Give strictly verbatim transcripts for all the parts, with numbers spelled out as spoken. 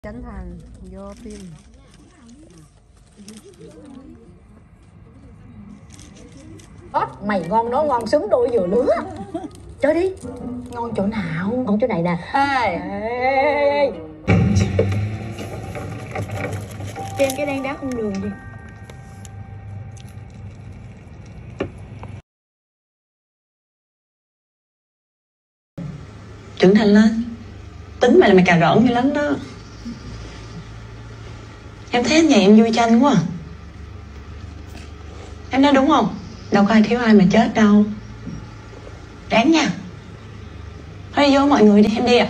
Trấn Thành vô phim. Ốt, mày ngon nó ngon xứng đôi vừa lứa. Chơi đi. Ngon chỗ nào? Ngon chỗ này nè. Ê, ê. Trên cái đen đá con đường đi. Trưởng thành lên. Tính mày là mày cà rỡn dữ lắm đó. Em thấy nhà em vui chanh quá à. Em nói đúng không? Đâu có ai thiếu ai mà chết đâu. Đáng nha. Thôi đi vô mọi người đi, em đi ạ.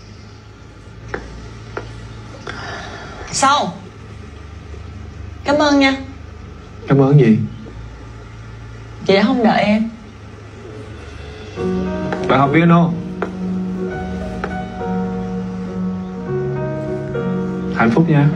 À. Sao? Cảm ơn nha. Cảm ơn gì? Chị đã không đợi em. Bạn học piano. Hạnh phúc nha.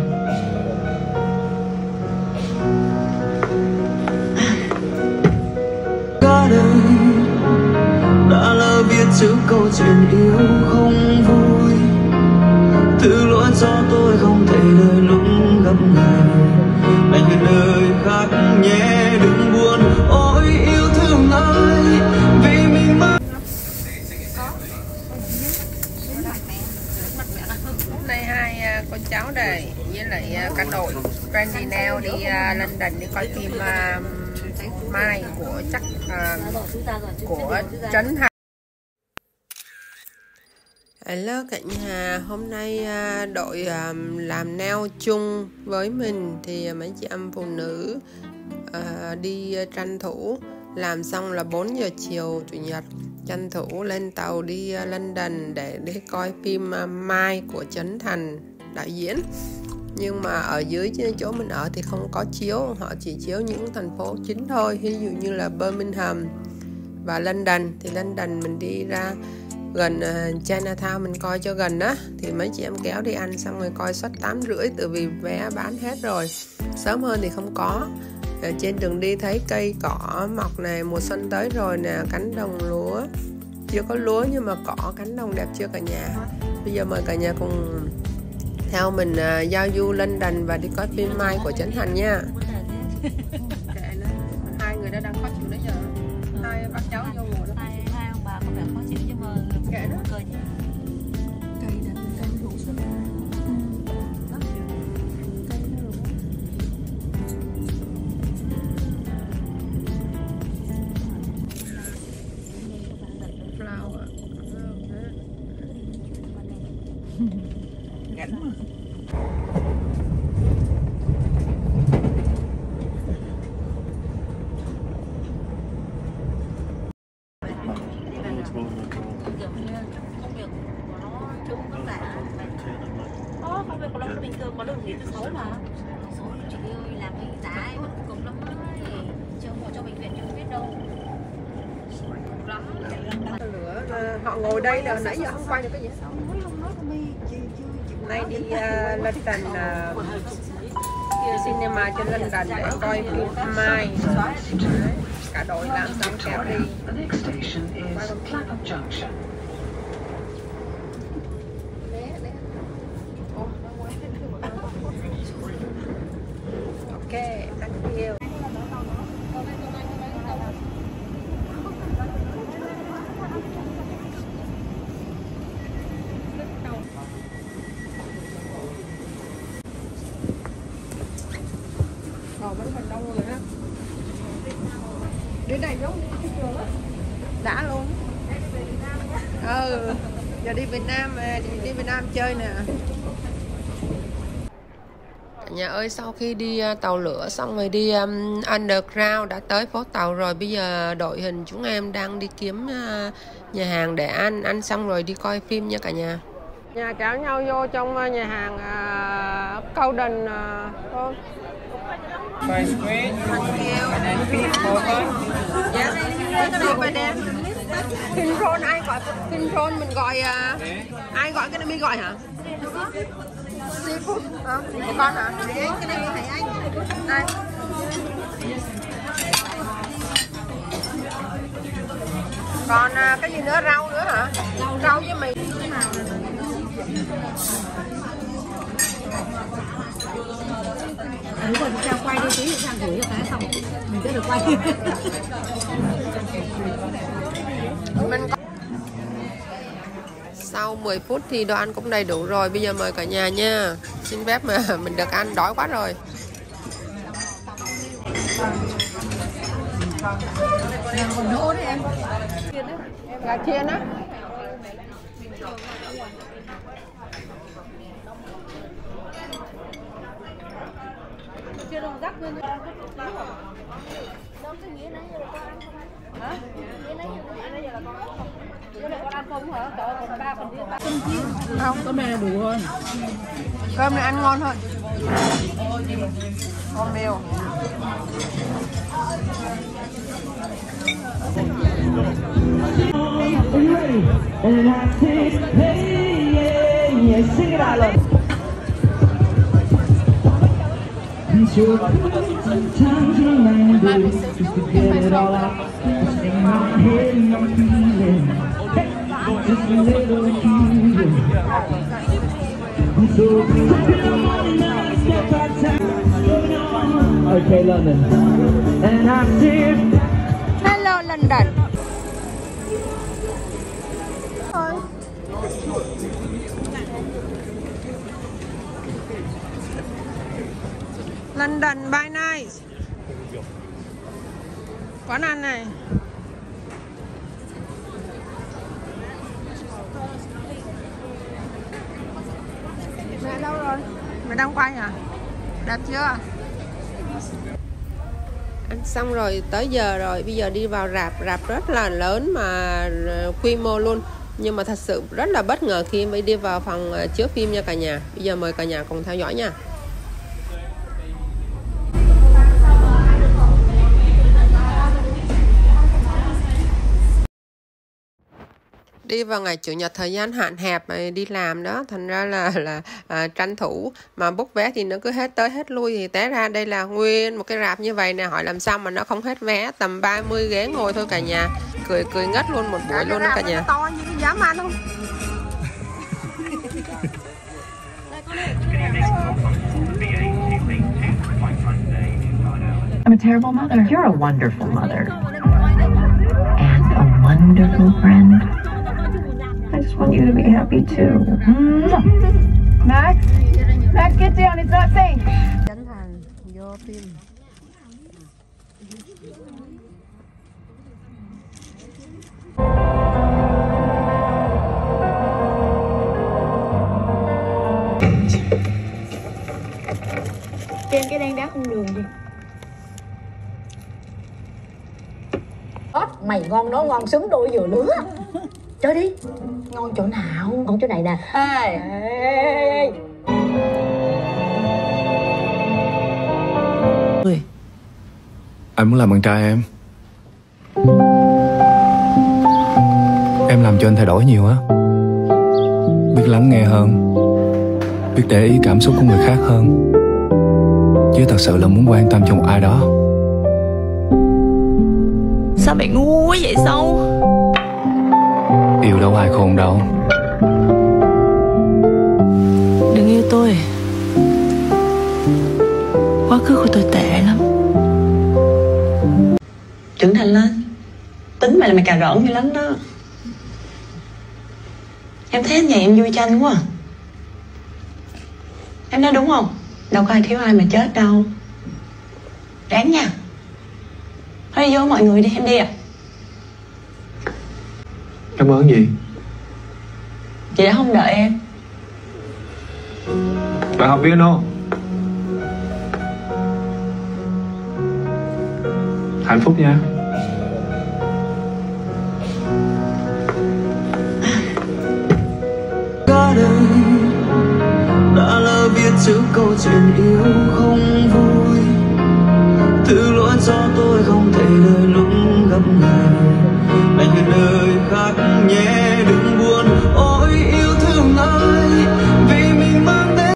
Cả đời đã lỡ viết chữ câu chuyện yêu không vui, thứ lỗi do tôi không thể đời lúc gặp người. Anh ở nơi khác nhé, đừng buồn ôi yêu thương ai vì mình mơ. Hôm nay hai con cháu đây với lại cả đội Brandy Nail đi uh, London đi coi phim uh, Mai của chắc uh, của Trấn Thành. Hello cả nhà, hôm nay uh, đội uh, làm nail chung với mình thì mấy chị em phụ nữ uh, đi uh, tranh thủ làm xong là bốn giờ chiều chủ nhật, tranh thủ lên tàu đi uh, London để đi coi phim uh, Mai của Trấn Thành đạo diễn. Nhưng mà ở dưới chỗ mình ở thì không có chiếu, họ chỉ chiếu những thành phố chính thôi, ví dụ như là Birmingham và London. Thì London mình đi ra gần uh, Chinatown mình coi cho gần á, thì mấy chị em kéo đi ăn xong rồi coi suất tám rưỡi, từ vì vé bán hết rồi. Sớm hơn thì không có. Ở trên đường đi thấy cây cỏ mọc này, mùa xuân tới rồi nè, cánh đồng lúa, chưa có lúa nhưng mà cỏ cánh đồng đẹp chưa cả nhà. Bây giờ mời cả nhà cùng theo mình uh, giao du London và đi coi phim Mai của Trấn Thành nha. Hai người đã đang khó chịu đấy giờ. Hai bác cháu vô ngồi đó. Hai, hai ông bà có vẻ khó chịu nhưng mà kệ đó. Cười nhỉ. Cây đã cây đủ sức. Flower. Gắn mà. Công việc của nó bình thường, có đường nghỉ thứ sáu mà. Số chị ơi làm cái giá vẫn cực lắm thì chưa mua cho bệnh viện chưa biết đâu. Cực lắm. Lửa, họ ngồi đây là nãy giờ không quay được cái gì. Nay đi uh, London uh, đi cinema trên London để coi phim Mai. Cả đội làm xong kéo đi. Ok, thank you. Rồi vẫn còn đông rồi đó. Đến đây giống như cái trường á. Đã luôn. Ừ, giờ đi Việt Nam mà, đi, đi Việt Nam chơi nè. Nhà ơi, sau khi đi uh, tàu lửa xong rồi đi um, underground đã tới phố tàu rồi. Bây giờ đội hình chúng em đang đi kiếm uh, nhà hàng để ăn. Ăn xong rồi đi coi phim nha cả nhà. Nhà kéo nhau vô trong uh, nhà hàng uh, Golden uh, Five squid, and then fish burger. dạ, cái gì vậy em? King roll ai gọi? King roll mình gọi uh, ai gọi cái này mình gọi hả? Seafood hả? Của con hả? Cái này thầy anh. Đây. Còn uh, cái gì nữa, rau nữa hả? Rau với mì. Nếu mà Trang quay đi tí thì Trang gửi cho cái xong mình sẽ được quay. Mình có... Sau mười phút thì đồ ăn cũng đầy đủ rồi. Bây giờ mời cả nhà nha. Xin phép mà mình được ăn, đói quá rồi. Còn đỗ đấy em. Gà chiên á. Chưa đâu rắc lên. Hả? Con ăn không hả? Trời ơi, còn ba phần đi. Không, cơm này là đủ rồi. Cơm này ăn ngon hơn. Ngon mèo. Okay, London. And I'm here. Hello London. London by night. Quán ăn này. Mẹ đâu rồi? Mẹ đang quay hả? Đẹp chưa? Ăn xong rồi, tới giờ rồi. Bây giờ đi vào rạp. Rạp rất là lớn mà quy mô luôn. Nhưng mà thật sự rất là bất ngờ khi mới đi vào phòng chiếu phim nha cả nhà. Bây giờ mời cả nhà cùng theo dõi nha. Đi vào ngày chủ nhật, thời gian hạn hẹp đi làm đó, thành ra là là à, tranh thủ mà book vé thì nó cứ hết tới hết lui, thì té ra đây là nguyên một cái rạp như vậy nè. Hỏi làm sao mà nó không hết vé, tầm ba mươi ghế ngồi thôi cả nhà. Cười cười ngất luôn một buổi luôn đó cả nhà. To như cái dám ăn không? I'm a terrible mother. You're a wonderful mother. And a wonderful friend. I just want you to be happy too. Max? Max, get down. It's not safe. Chân thành, vô phim. Trên cái đen đá không đường gì. Mày ngon nó ngon xứng đôi vừa lứa. Chơi đi. Ngon chỗ nào? Ngon chỗ này nè. Ê. Ê. Anh muốn làm bạn trai em. Em làm cho anh thay đổi nhiều á. Biết lắng nghe hơn, biết để ý cảm xúc của người khác hơn, chứ thật sự là muốn quan tâm cho một ai đó. Sao mày ngu quá vậy Sâu? Yêu đâu ai khôn đâu. Đừng yêu tôi. Quá khứ của tôi tệ lắm. Trưởng thành lên. Tính mày là mày cà rỡn như lắm đó. Em thấy nhà em vui chanh quá à. Em nói đúng không? Đâu có ai thiếu ai mà chết đâu. Đáng nha. Thôi vô mọi người đi, em đi ạ. Cảm ơn gì? Chị đã không đợi em. Bạn học piano. Hạnh phúc nha. Cả đời đã lỡ viết chữ câu chuyện yêu không vui, thứ lỗi do tôi không thể đợi lúc gặp người, đành hẹn nơi khác nhé đừng buồn. Ôi yêu thương ơi, vì mình mang đến.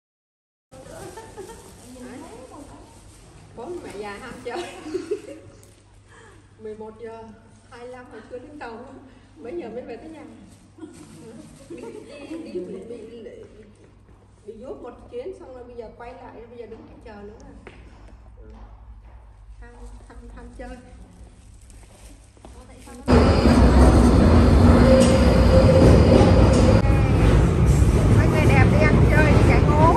Bố mẹ già ham chơi. mười một giờ hai mươi lăm mà chưa đến tàu. Mấy giờ mới về tới nhà? Đi đi đi đi. đi giúp một chuyến xong rồi bây giờ quay lại, bây giờ đứng đây chờ nữa à. tham tham tham chơi. Mấy người đẹp đi ăn chơi đi chạy ngố.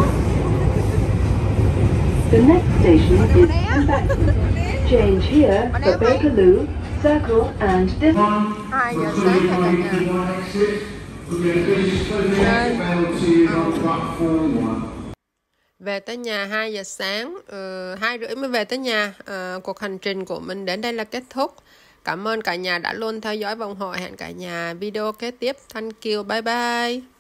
The next station is Embankment. Change here for Bakerloo, Circle and District. hai giờ sáng cả nhà. Về tới nhà hai giờ sáng, uh, hai rưỡi mới về tới nhà. Uh, cuộc hành trình của mình đến đây là kết thúc. Cảm ơn cả nhà đã luôn theo dõi và ủng hộ. Hẹn cả nhà video kế tiếp. Thank you, bye bye.